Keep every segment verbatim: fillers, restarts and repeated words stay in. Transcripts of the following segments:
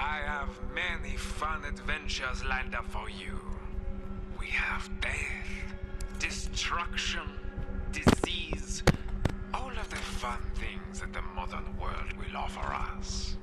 I have many fun adventures lined up for you. We have death, destruction, disease, all of the fun things that the modern world will offer us.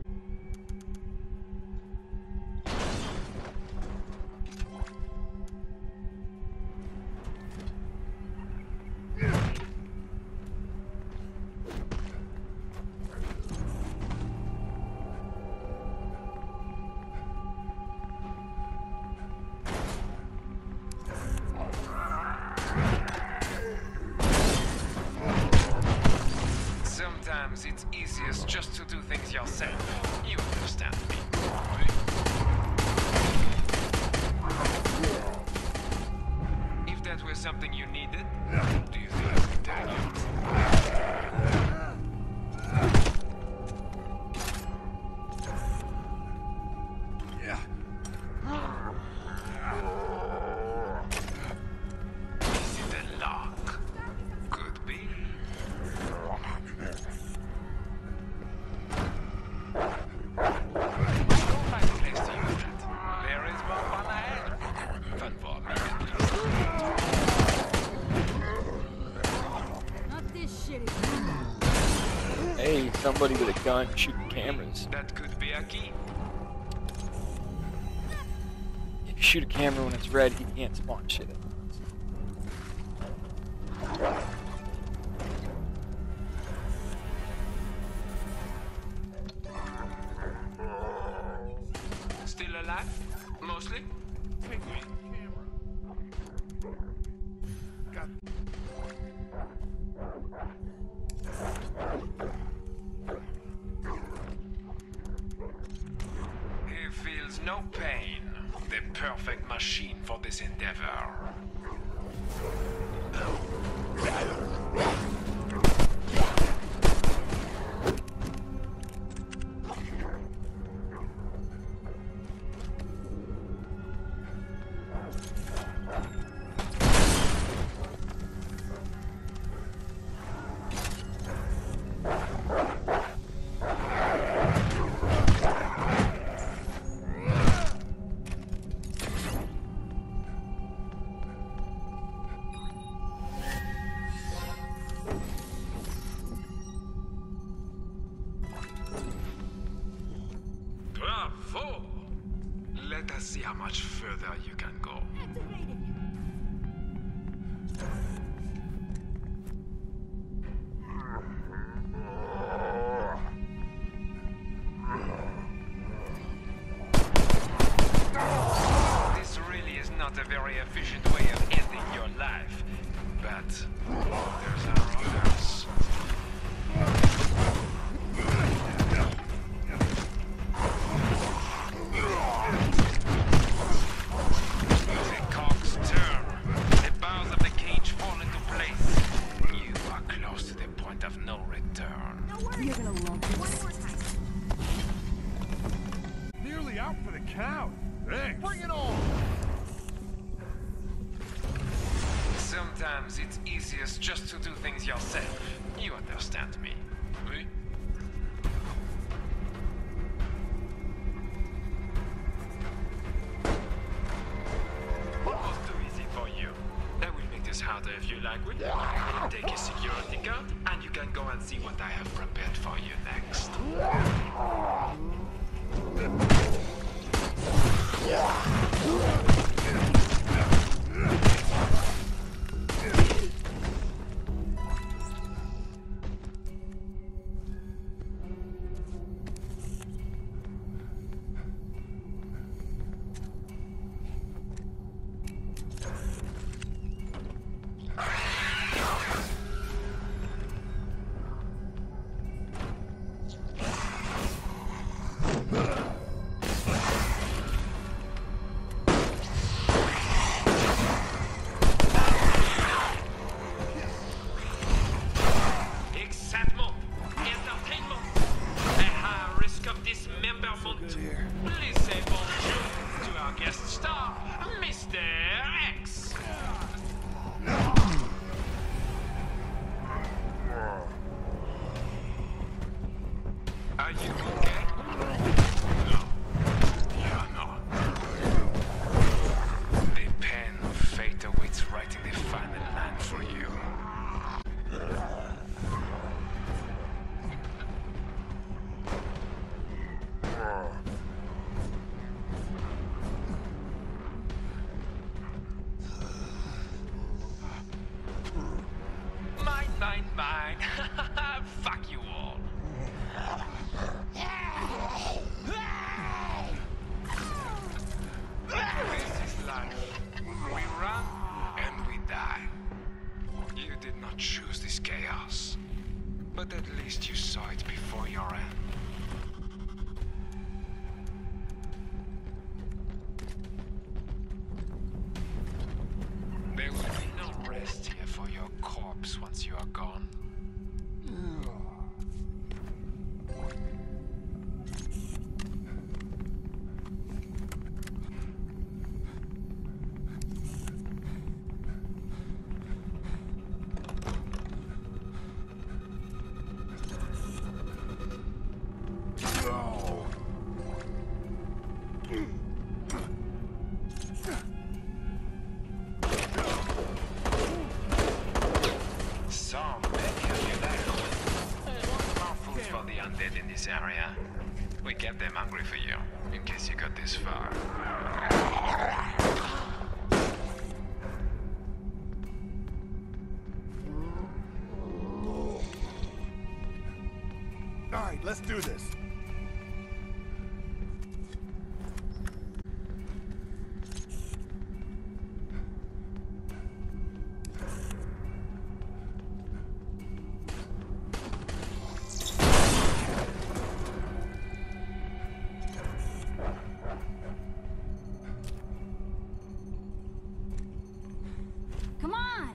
Sometimes it's easiest just to do things yourself. You understand me. If that was something you needed, do you think I could tell you? Yeah. Is it a lock? Could be. Hey, somebody with a gun shooting cameras. That could be a key. If you shoot a camera when it's red, he can't spawn shit. Still alive? Mostly? Take me. Got. He feels no pain. The perfect machine for this endeavor. Bravo! Let us see how much further you can go. This really is not a very efficient way of ending your life, but there's our others. You're gonna love this. Nearly out for the count. Thanks. Bring it on. Sometimes it's easiest just to do things yourself. You understand me. Oui? Almost too easy for you. I will make this harder if you like. Will you? Take a security card, and you can go and see what I have prepared for you next. But at least you saw it before your end. There will be no rest here for your corpse once you are gone. Area. We kept them hungry for you, in case you got this far. Alright, let's do this. Come on!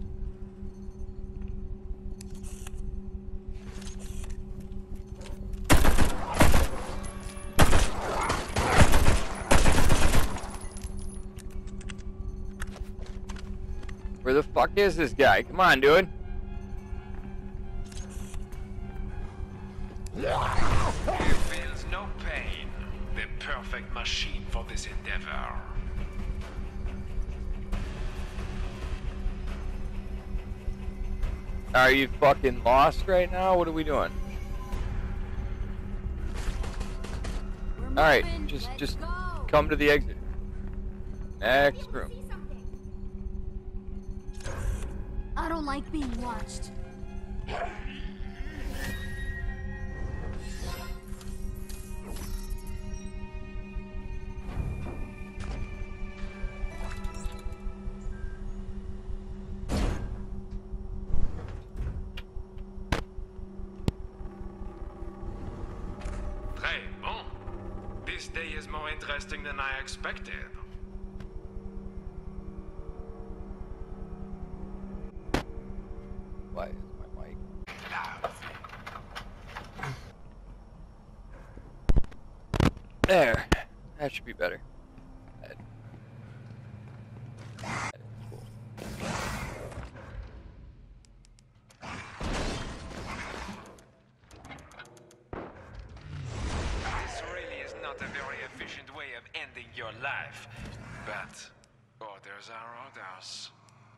Where the fuck is this guy? Come on, dude. He feels no pain. The perfect machine for this endeavor. Are you fucking lost right now? What are we doing? We're All right, moving. just Let's just go. come to the exit. Next room. See something. I don't like being watched. Très bon. This day is more interesting than I expected. Why is my mic loud? There. That should be better. That, that is cool. This really is not a very efficient way of ending your life. But orders are orders.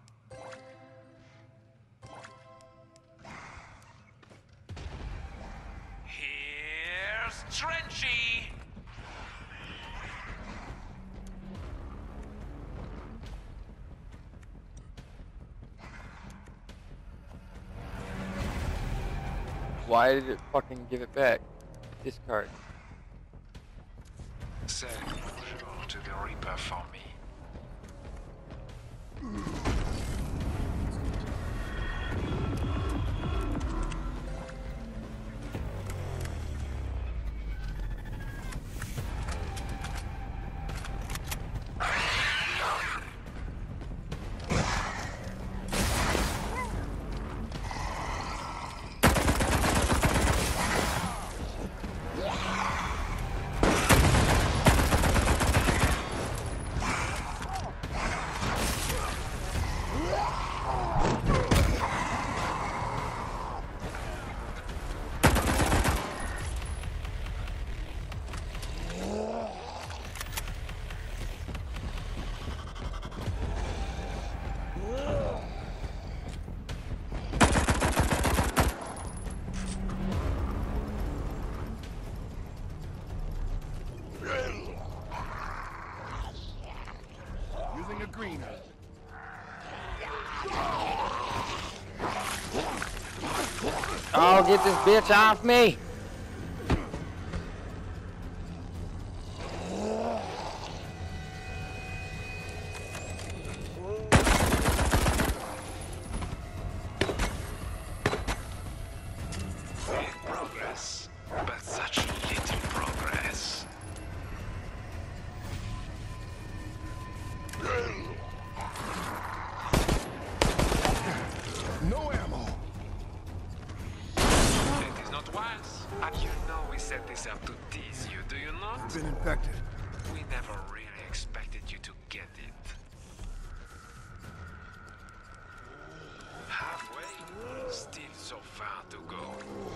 Here's Trenchy! Why did it fucking give it back? Discard. Say bonjour to the Reaper for me. Using a greener. Oh, get this bitch off me! files? And you know we set this up to tease you, do you not? I've been infected. We never really expected you to get it. Halfway? Still so far to go.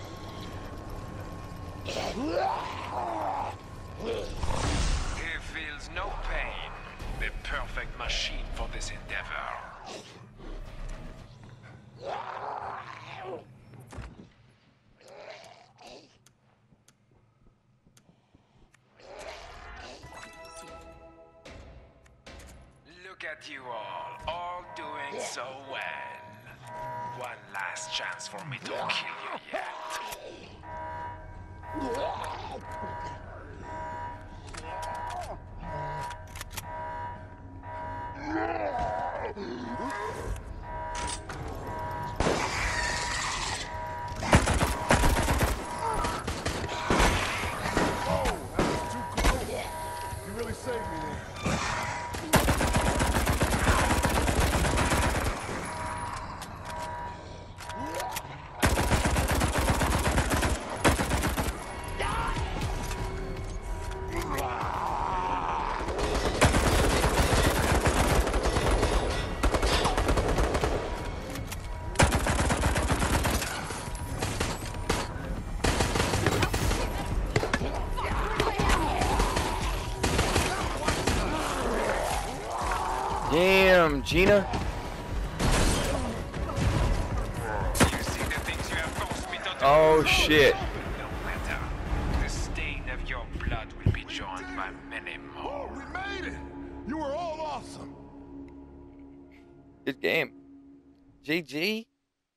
He feels no pain. The perfect machine for this endeavor. Look at you all, all doing so well. One last chance for me to kill you yet. Oh, that was too close. You really saved me there. Damn, Gina. You see the things you have forced me to do? Oh shit. No matter. The stain of your blood will be joined by many more. We made it. You were all awesome. Good game. G G.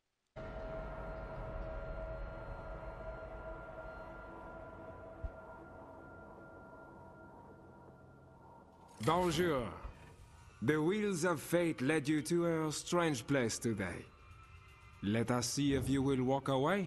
Bonjour. The wheels of fate led you to a strange place today. Let us see if you will walk away.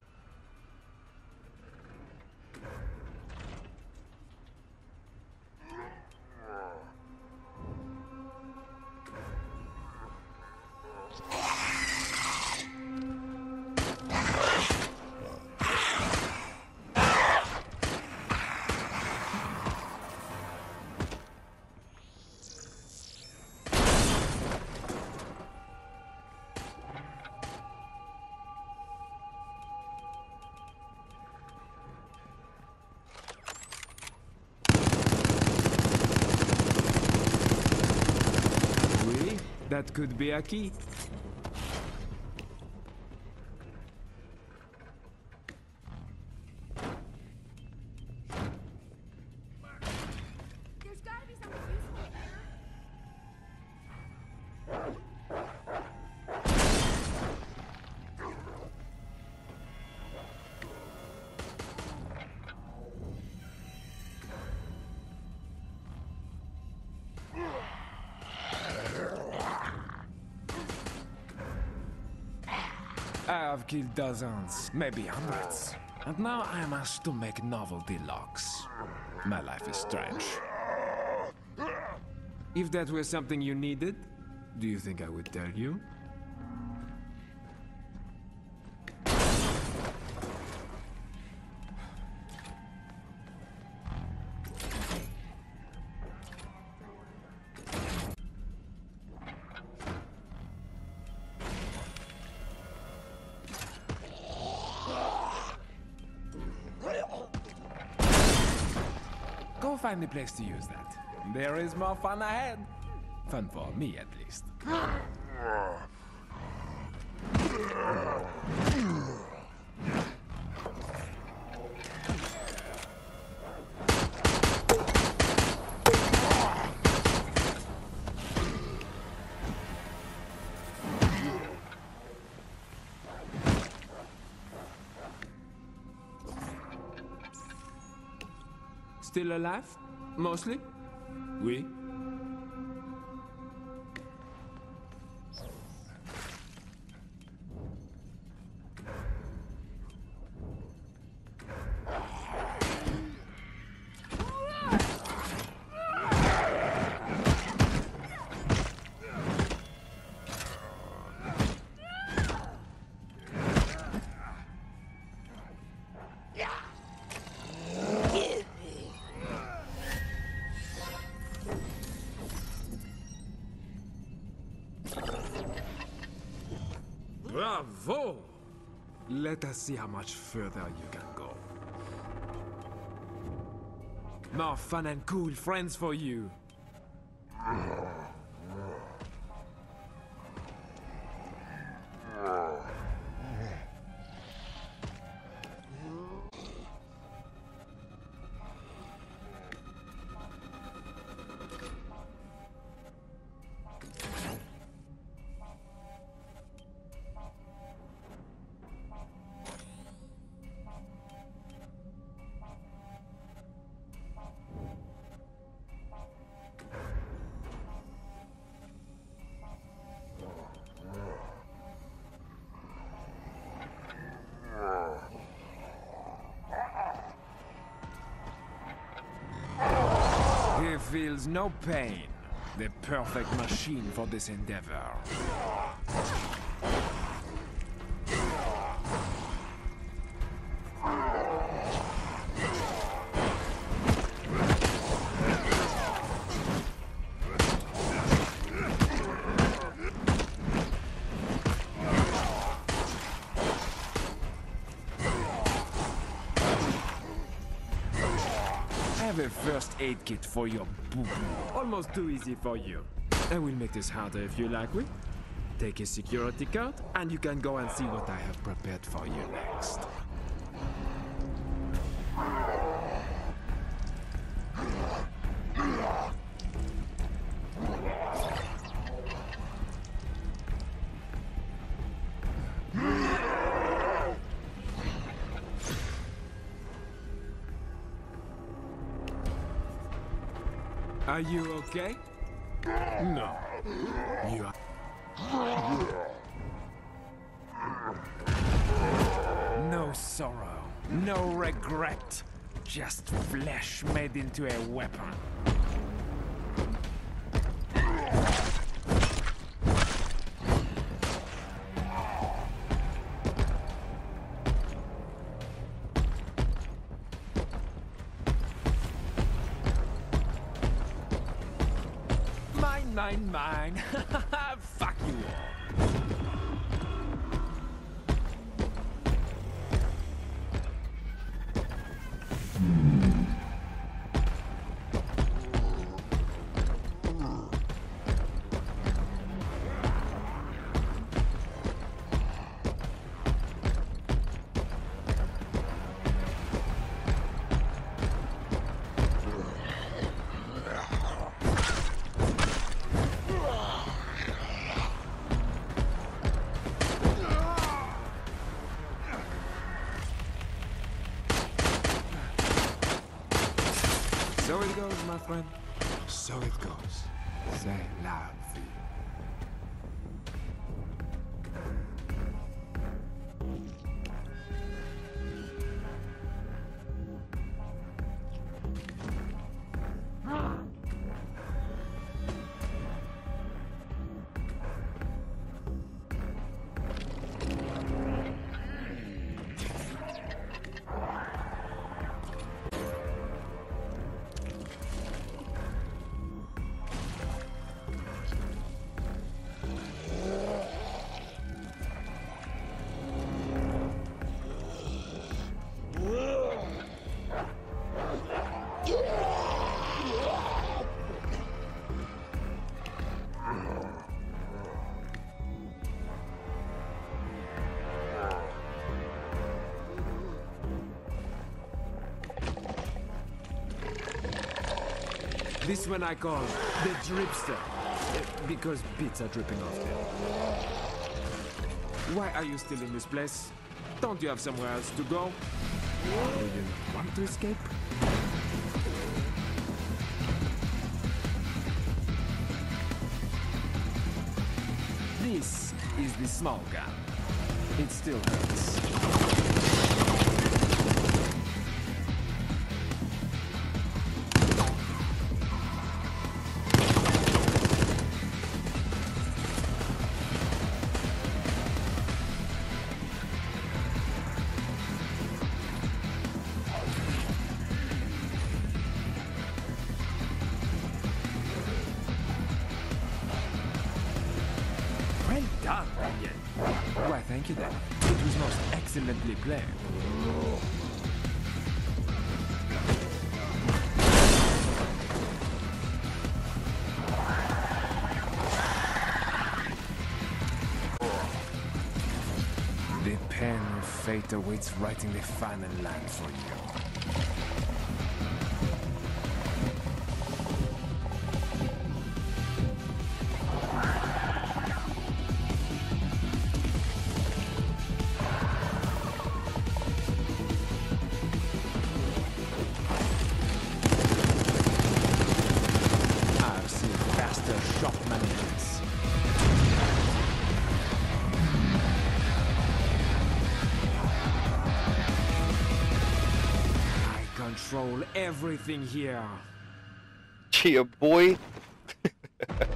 Oui, that could be a key. There's gotta be something useful here. I have killed dozens, maybe hundreds. And now I am asked to make novelty locks. My life is strange. If that were something you needed, do you think I would tell you? Go find a place to use that. There is more fun ahead. Fun for me, at least. Still alive? Mostly? Oui. Bravo! Let us see how much further you can go. More fun and cool friends for you. He feels no pain. The perfect machine for this endeavor. I have a first aid kit for your boo-boo. Almost too easy for you. I will make this harder if you like it. Take a security card, and you can go and see what I have prepared for you next. Are you okay? No. You are... No sorrow, no regret. Just flesh made into a weapon. Mine, mine, mine. Fuck you all. So it goes, my friend. So it goes. Say la vie. This one I call the dripster, uh, because bits are dripping off there. Why are you still in this place? Don't you have somewhere else to go? Do you not want to escape? This is the small gun. It still hurts. Well done, Daniel. Why, thank Thank you then. It was most excellently played. The pen of fate awaits writing the final line for you. I've seen faster shop managers. I control everything here. Chia boy.